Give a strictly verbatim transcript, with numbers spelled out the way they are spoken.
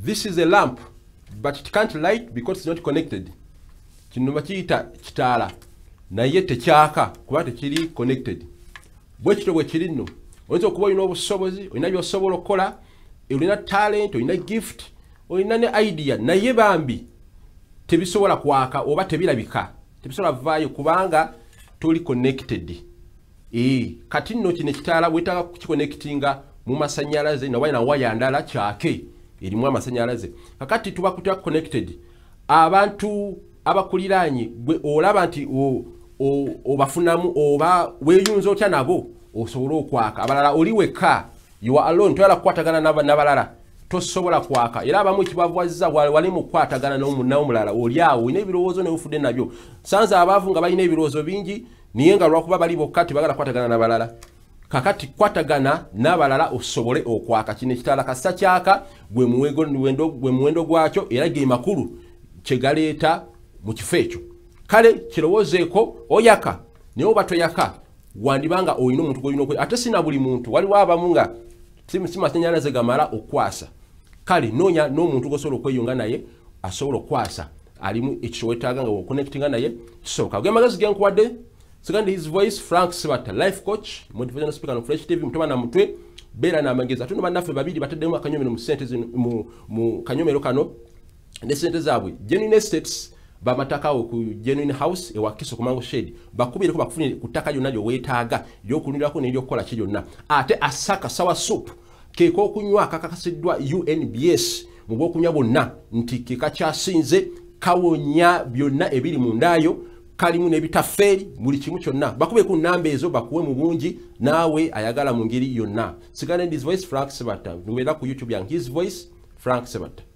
this is a lamp but it can't light because it's not connected. Kino bakiyita kitaala naye tekyaka kuba tekiri connected. Bwe kityo bwe kiri nno oyinza okuba olina obusobozi, olina by'osobola okukola, olina talent, olina gift, olina ne idea naye bambi tebisobola kwaka oba tebirabika, tebisobola vaayo kubanga toli connected. Eh, kati nno kino ekitaala bwetaaga kukiconnectinga mu masanyalaze na wayina waya ndala kyake erimu amasanyalaze. Kakati tuba kutya connected. Abantu abakuliranye gwe olaba nti obafunamu oba weyunza otya nabo osobola okwaka. Abalala oli weka, you are alone, toyala kukwatagana n'abalala tosobola kwaka. Era abamu kibavwazza wali mu kukwatagana n'omulala oli awo olina ebirowoozo n'ofudde nabyo. Sanza abaavu nga balina ebirowoozo bingi niye nga lwakuba bali bokka tebagala kukwatagana n'abalala. Kakati kwatagana n'abalala osobole okwaka. Kino ekitaala kasita kyaka gwe muwendo gwe muwendo gwakyo era ge makulu kyegaleeta mu kifo ekyo. Kale kirowoozeeko oyaka naye oba toyaka wandibanga olina omuntu gw'olina okwe. Ate sina buli muntu, waliwo abamu nga simasanyalaze gamala okwasa. Kale noonya n'omuntu gwosobola okweyunga naye asobola okwasa alimu ekisowetaaga nga okonectinga naye kisoboka. Ge magezi ge nkuwadde Second his voice, Frank Sibata, life coach, motivational speaker on Fresh T V, mtoma na mtwe, bera na mangeza. Tuno manafe babidi batademu akanyomero mu sentence mu mu kanyomero kano. Ne sentence zabwe. Genuine estates ba matakao ku genuine house e wakiso ku mango shade. Bakubire ko bakufuni kutaka yonna yo wetaaga, yo kunira ko ne yo kola ki yonna. Ate asaka sawa soup. Ke ko kunywa kakakasiddwa U N B S mu bwo kunywa bonna nti kika kyasinze kawonya byonna ebiri mu ndayo. Kalimu nebitaferi buli kimu kyonna bakube ku namba ezo bakuwe mu bungi nawe ayagala mu ngeri yonna. Sigane his voice Frank Sibata. Numera ku YouTube yang his voice Frank Sibata.